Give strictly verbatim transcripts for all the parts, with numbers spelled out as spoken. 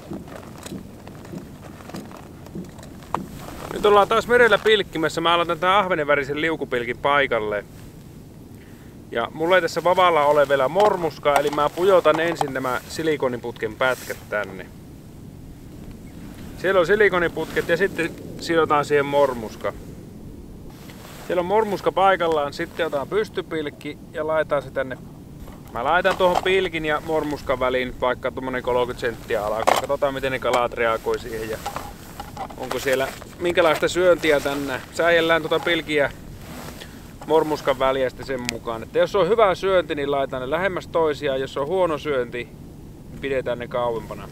Nyt ollaan taas merellä pilkkimässä. Mä aloitan tän ahvenenvärisen liukupilkin paikalle. Ja mulla ei tässä vavalla ole vielä mormuskaa, eli mä pujotan ensin nämä silikoniputken pätkät tänne. Siellä on silikoniputket ja sitten sidotaan siihen mormuska. Siellä on mormuska paikallaan, sitten otetaan pystypilkki ja laitetaan se tänne. Mä laitan tuohon pilkin ja mormuskan väliin vaikka tuommoinen kolmekymmentä senttiä alkaa. Katsotaan miten ne kalat reagoi siihen ja onko siellä minkälaista syöntiä tänne. Säijellään tuota pilkiä mormuskan väliä sitten sen mukaan. Että jos on hyvä syönti, niin laitetaan ne lähemmäs toisiaan. Jos on huono syönti, niin pidetään ne kauempana.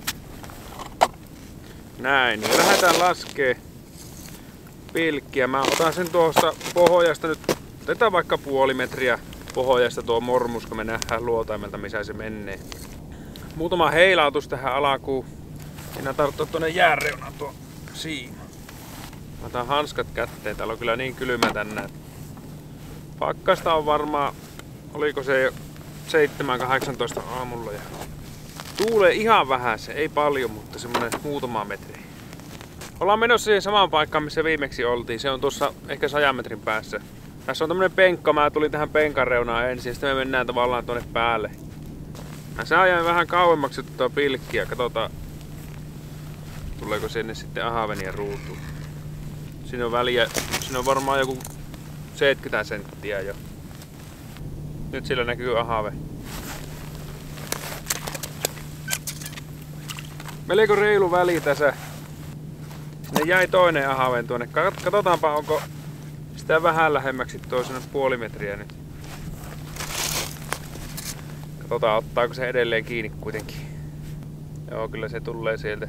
Näin, niin lähdetään laskee pilkkiä. Mä otan sen tuossa pohjasta nyt, otetaan vaikka puoli metriä pohjasta tuo mormuska. Me nähdään luotaimelta missä se menee. Muutama heilautus tähän alkuun. Enää tarttua tuonne jääreunaan tuo siima. Mä otan hanskat kätteen, täällä on kyllä niin kylmä tänään. Pakkasta on varmaan, oliko se jo seitsemän kahdeksantoista aamulla. Ja tuulee ihan vähän, se ei paljon, mutta semmonen muutama metri. Ollaan menossa siihen samaan paikkaan, missä viimeksi oltiin. Se on tuossa ehkä sadan metrin päässä. Tässä on tämmönen penkka, mä tulin tähän penkan reunaan ensin ja sitten me mennään tavallaan tuonne päälle. Mä saajan vähän kauemmaksi tuota pilkkiä, katsotaan tuleeko sinne sitten ahavenia ruutuun. Siinä on väliä, siinä on varmaan joku seitsemänkymmentä senttiä jo. Nyt sillä näkyy ahave. Melko reilu väli tässä. Sinne jäi toinen ahaven tuonne. Katsotaanpa onko sitä vähän lähemmäksi toisena puoli metriä nyt. Katsotaan ottaako se edelleen kiinni kuitenkin. Joo, kyllä se tulee sieltä.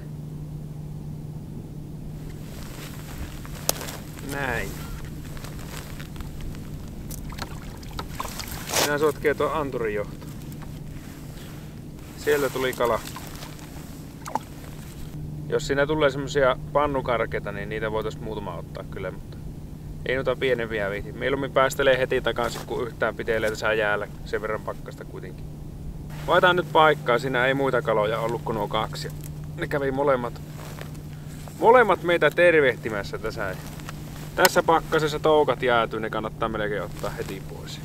Näin. Minä sotkee tuo anturin johto. Sieltä tuli kala. Jos siinä tulee semmosia pannukarkeita, niin niitä voitais muutama ottaa kyllä, mutta ei noita pienempiä viiti. Mieluummin päästelee heti takaisin, kun yhtään pitelee tässä jäällä sen verran pakkasta kuitenkin. Vaihdetaan nyt paikkaa, siinä ei muita kaloja ollut kuin nuo kaksi. Ne kävi molemmat, molemmat meitä tervehtimässä tässä. Tässä pakkasessa toukat jäätyy, ne kannattaa melkein ottaa heti pois.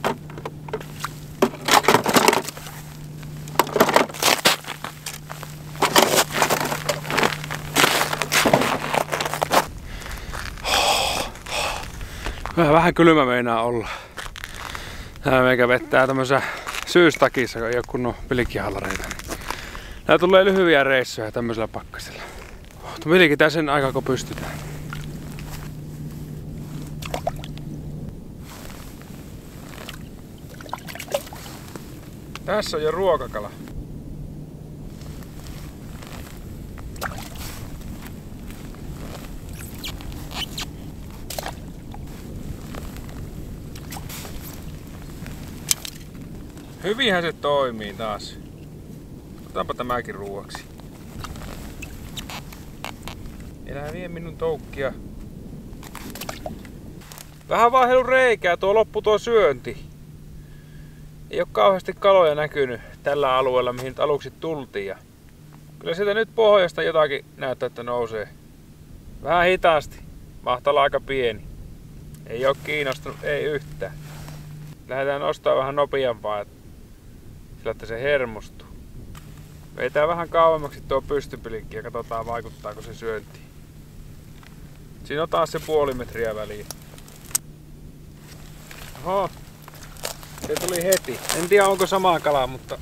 Vähän kylmä meinaa olla. Täällä meikä vettää tämmöisessä syystakissa, kun ei oo kunnon pilkkihallareita. Tää tulee lyhyviä reissuja tämmöisellä pakkasella. Mutta pilkitään sen aikaa, kun pystytään. Tässä on jo ruokakala. Hyvinhän se toimii taas. Otetaanpa tämäkin ruuaksi. Elää vie minun toukkia. Vähän vaihdellut reikää, tuo loppu tuo syönti. Ei oo kauheasti kaloja näkynyt tällä alueella, mihin aluksi tultiin. Ja kyllä sieltä nyt pohjasta jotakin näyttää, että nousee. Vähän hitaasti. Mahtala aika pieni. Ei oo kiinnostunut, ei yhtään. Lähdetään nostaa vähän nopeampaa, sillä että se hermostuu. Veitään vähän kauemmaksi tuo pystypilikki ja katsotaan vaikuttaako se syöntiin. Siinä on taas se puoli metriä väliin. Oho. Se tuli heti. En tiedä onko samaa kalaa, mutta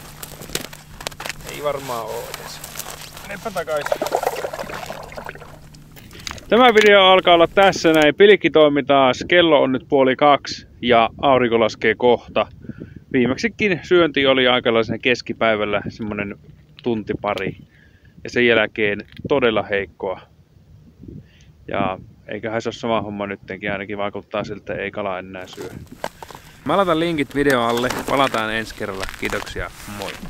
ei varmaan oo edes. Menepä takaisin. Tämä video alkaa olla tässä näin. Pilkki toimi taas. Kello on nyt puoli kaksi ja aurinko laskee kohta. Viimeksikin syönti oli aikalaisen keskipäivällä semmonen tunti pari. Ja sen jälkeen todella heikkoa. Ja eiköhän se ole sama homma nyttenkin, ainakin vaikuttaa siltä, että ei kala enää syö. Mä laitan linkit video alle. Palataan ensi kerralla. Kiitoksia. Moi.